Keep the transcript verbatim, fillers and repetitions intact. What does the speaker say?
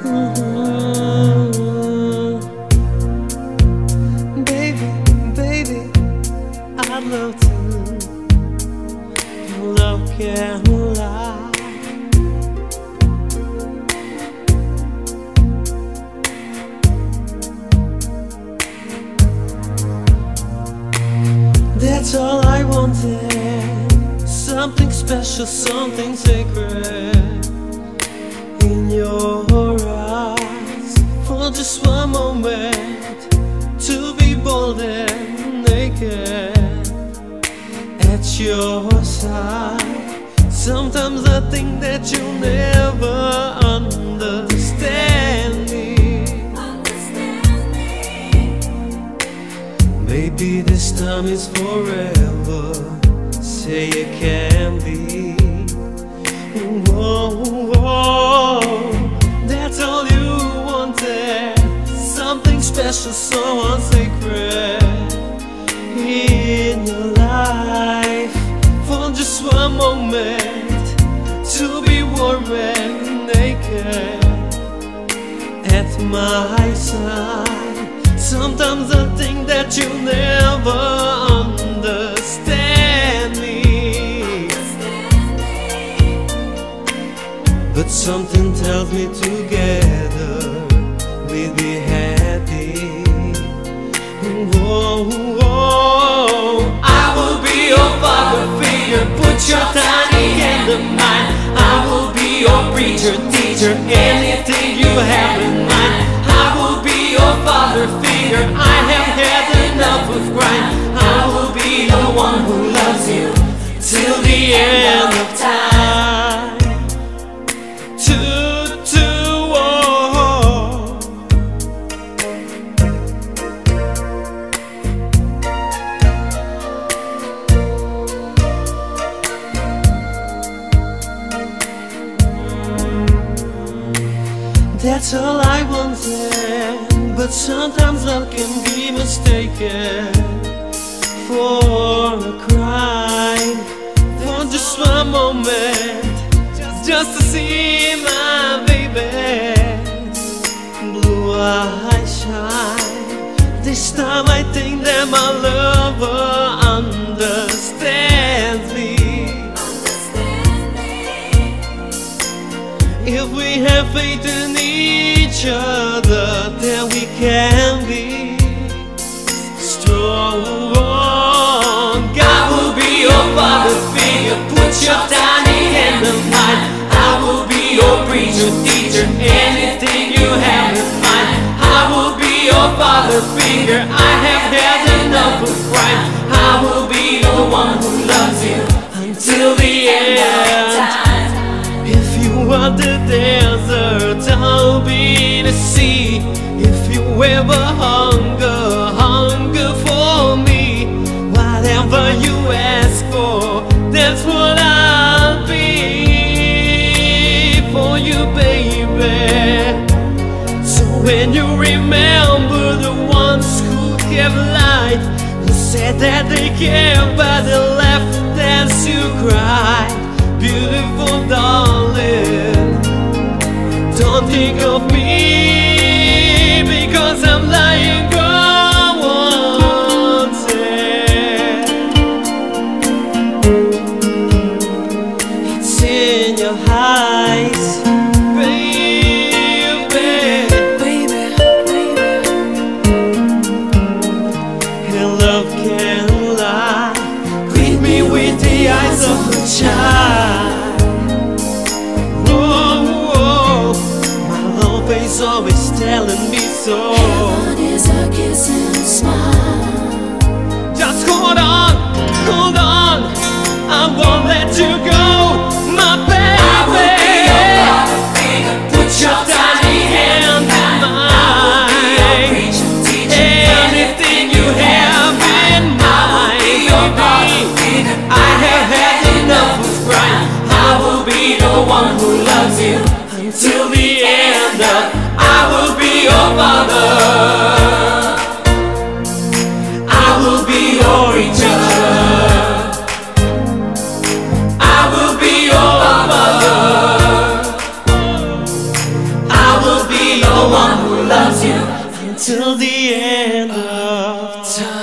Baby, baby, I'd love to. Your love can't lie. That's all I wanted. Something special, something sacred in your eyes. For just one moment, to be bold and naked at your side. Sometimes I think that you'll never understand me. Maybe this time is forever. Say it can be. Whoa, whoa. That's all you wanted. Something special, so sacred in your life. For just one moment, to be warm and naked at my side. Sometimes I think that you'll never understand me, but something tells me together we'll be happy. Whoa, whoa. I will be your father figure, put your tiny hand in mine. I will be your preacher, teacher, anything you have in mind. I will be your father figure, I have had enough of crying. I will be the one who loves you till the end of time. Two, two, oh. That's all I wanted, but sometimes love can be mistaken for a crime. For just one moment, just to see my baby blue eyes shine. This time I think that my lover understands me. If we have faith in each other, then we can be strong. I will be your father figure, put your tiny hand in mine. I will be your preacher, teacher, anything you have in mind. I will be your father figure, I have had enough of crime. I will be the one who loves you until the end. If you are the desert, I'll be the sea. If you ever hunger, hunger for me. Whatever you ask for, that's what I'll be for you, baby. So when you remember the ones who gave light, who said that they cared but they left as you cried. Beautiful darling, don't think of me because I'm lying unwanted. It's in your eyes, baby, baby, baby. Your love can't lie. Greet me with the eyes of a child. It's always telling me so. Heaven is a kiss and a smile. Just hold on, hold on, I won't let you go, my baby. I will be your father figure, put your tiny hand in mine. I will be your preacher, teacher, anything you have in mind. I will be your father figure, I have had enough of crying. I will be the one who loves you until the end of. I will be your father, I will be your preacher, I will be your mother, I will be till the end of time.